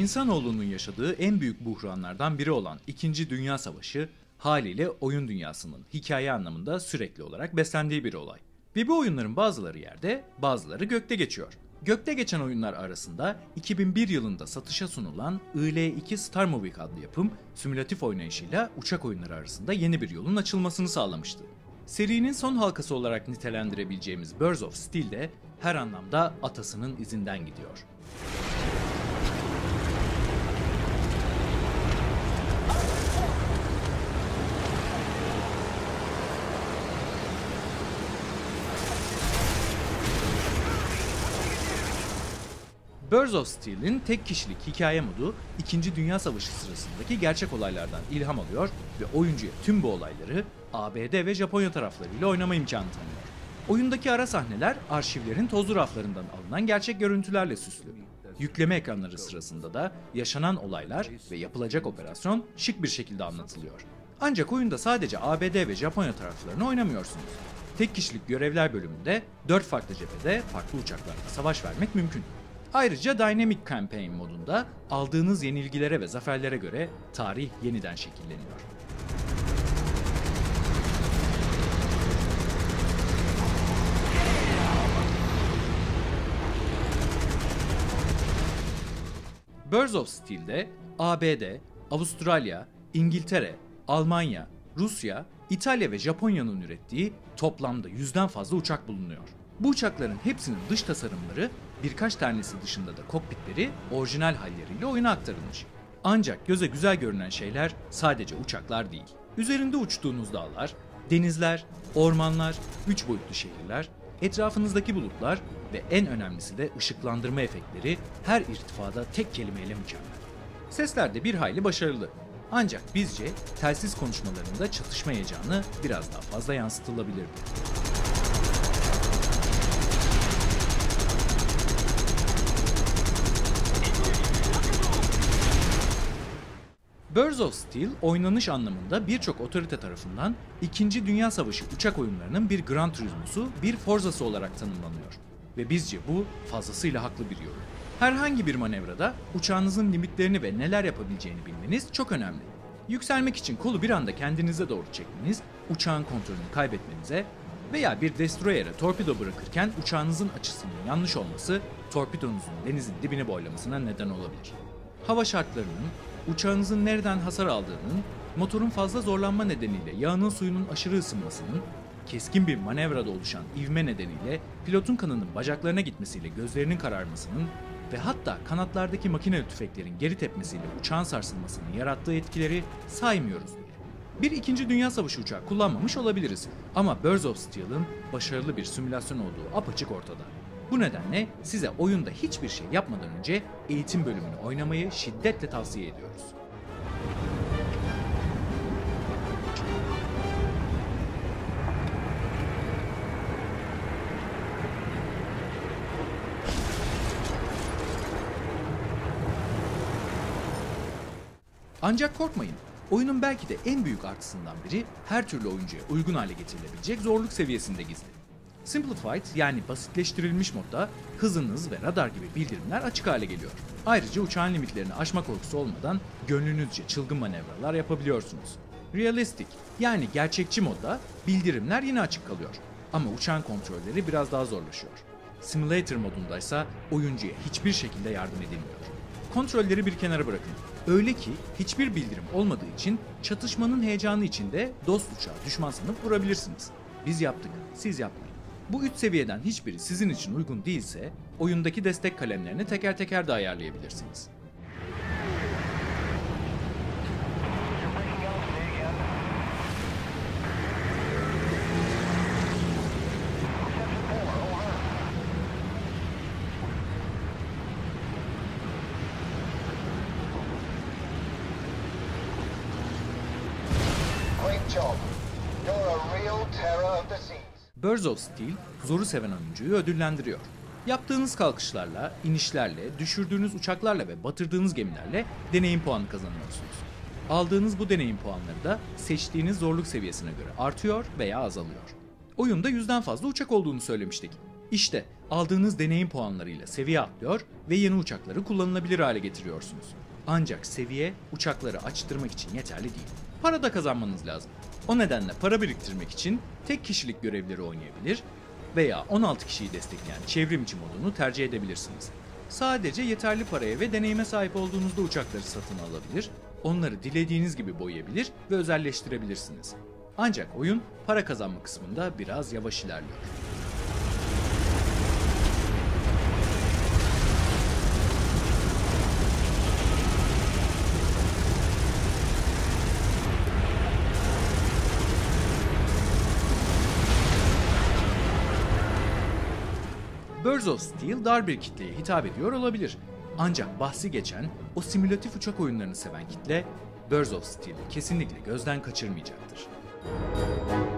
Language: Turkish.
İnsanoğlunun yaşadığı en büyük buhranlardan biri olan İkinci Dünya Savaşı haliyle oyun dünyasının hikaye anlamında sürekli olarak beslendiği bir olay. Ve bu oyunların bazıları yerde, bazıları gökte geçiyor. Gökte geçen oyunlar arasında 2001 yılında satışa sunulan IL-2 Star Movie adlı yapım, simülatif oynayışıyla uçak oyunları arasında yeni bir yolun açılmasını sağlamıştı. Serinin son halkası olarak nitelendirebileceğimiz Birds of Steel de her anlamda atasının izinden gidiyor. Birds of Steel'in tek kişilik hikaye modu 2. Dünya Savaşı sırasındaki gerçek olaylardan ilham alıyor ve oyuncuya tüm bu olayları ABD ve Japonya taraflarıyla oynama imkanı tanıyor. Oyundaki ara sahneler arşivlerin tozlu raflarından alınan gerçek görüntülerle süslü. Yükleme ekranları sırasında da yaşanan olaylar ve yapılacak operasyon şık bir şekilde anlatılıyor. Ancak oyunda sadece ABD ve Japonya taraflarını oynamıyorsunuz. Tek kişilik görevler bölümünde 4 farklı cephede farklı uçaklarla savaş vermek mümkün. Ayrıca Dynamic Campaign modunda aldığınız yenilgilere ve zaferlere göre tarih yeniden şekilleniyor. Birds of Steel'de ABD, Avustralya, İngiltere, Almanya, Rusya, İtalya ve Japonya'nın ürettiği toplamda 100'den fazla uçak bulunuyor. Bu uçakların hepsinin dış tasarımları, birkaç tanesi dışında da kokpitleri orijinal halleriyle oyuna aktarılmış. Ancak göze güzel görünen şeyler sadece uçaklar değil. Üzerinde uçtuğunuz dağlar, denizler, ormanlar, 3 boyutlu şehirler, etrafınızdaki bulutlar ve en önemlisi de ışıklandırma efektleri her irtifada tek kelimeyle mükemmel. Sesler de bir hayli başarılı. Ancak bizce telsiz konuşmalarında çatışma heyecanı biraz daha fazla yansıtılabilirdi. Birds of Steel, oynanış anlamında birçok otorite tarafından 2. Dünya Savaşı uçak oyunlarının bir Gran Turismo'su, bir Forza'sı olarak tanımlanıyor. Ve bizce bu fazlasıyla haklı bir yorum. Herhangi bir manevrada uçağınızın limitlerini ve neler yapabileceğini bilmeniz çok önemli. Yükselmek için kolu bir anda kendinize doğru çekmeniz, uçağın kontrolünü kaybetmenize veya bir destroyer'e torpido bırakırken uçağınızın açısının yanlış olması, torpidonuzun denizin dibini boylamasına neden olabilir. Hava şartlarının, uçağınızın nereden hasar aldığının, motorun fazla zorlanma nedeniyle yağının suyunun aşırı ısınmasının, keskin bir manevrada oluşan ivme nedeniyle pilotun kanının bacaklarına gitmesiyle gözlerinin kararmasının ve hatta kanatlardaki makineli tüfeklerin geri tepmesiyle uçağın sarsılmasının yarattığı etkileri saymıyoruz bile. Bir 2. Dünya Savaşı uçağı kullanmamış olabiliriz ama Birds of Steel'ın başarılı bir simülasyon olduğu apaçık ortada. Bu nedenle size oyunda hiçbir şey yapmadan önce eğitim bölümünü oynamayı şiddetle tavsiye ediyoruz. Ancak korkmayın, oyunun belki de en büyük artısından biri her türlü oyuncuya uygun hale getirilebilecek zorluk seviyesinde gizli. Simplified yani basitleştirilmiş modda hızınız ve radar gibi bildirimler açık hale geliyor. Ayrıca uçağın limitlerini aşma korkusu olmadan gönlünüzce çılgın manevralar yapabiliyorsunuz. Realistic yani gerçekçi modda bildirimler yine açık kalıyor ama uçağın kontrolleri biraz daha zorlaşıyor. Simulator modundaysa oyuncuya hiçbir şekilde yardım edilmiyor. Kontrolleri bir kenara bırakın. Öyle ki hiçbir bildirim olmadığı için çatışmanın heyecanı içinde dost uçağı düşman sanıp vurabilirsiniz. Biz yaptık, siz yapmayın. Bu 3 seviyeden hiçbiri sizin için uygun değilse oyundaki destek kalemlerini teker teker de ayarlayabilirsiniz. Birds of Steel, zoru seven oyuncuyu ödüllendiriyor. Yaptığınız kalkışlarla, inişlerle, düşürdüğünüz uçaklarla ve batırdığınız gemilerle deneyim puanı kazanıyorsunuz. Aldığınız bu deneyim puanları da seçtiğiniz zorluk seviyesine göre artıyor veya azalıyor. Oyunda 100'den fazla uçak olduğunu söylemiştik. İşte aldığınız deneyim puanlarıyla seviye atlıyor ve yeni uçakları kullanılabilir hale getiriyorsunuz. Ancak seviye uçakları açtırmak için yeterli değil. Para da kazanmanız lazım. O nedenle para biriktirmek için tek kişilik görevleri oynayabilir veya 16 kişiyi destekleyen çevrim içi modunu tercih edebilirsiniz. Sadece yeterli paraya ve deneyime sahip olduğunuzda uçakları satın alabilir, onları dilediğiniz gibi boyayabilir ve özelleştirebilirsiniz. Ancak oyun para kazanma kısmında biraz yavaş ilerliyor. Birds of Steel dar bir kitleye hitap ediyor olabilir. Ancak bahsi geçen o simülatif uçak oyunlarını seven kitle Birds of Steel'i kesinlikle gözden kaçırmayacaktır.